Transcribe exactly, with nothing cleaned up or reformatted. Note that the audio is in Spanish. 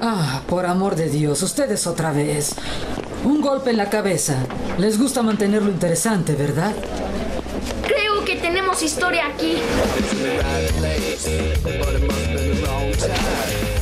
Ah, por amor de Dios, ustedes otra vez. Un golpe en la cabeza. Les gusta mantenerlo interesante, ¿verdad? Creo que tenemos historia aquí.